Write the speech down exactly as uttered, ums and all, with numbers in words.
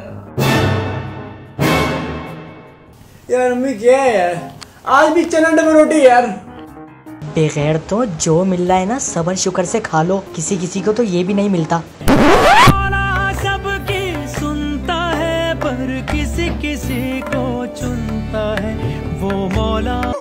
यार मम्मी क्या है यार, आज भी चना डबल रोटी यार। बगैर तो जो मिल रहा है ना सबर शुक्र से खा लो, किसी किसी को तो ये भी नहीं मिलता। सबकी सुनता है पर किसी किसी को चुनता है वो मौला।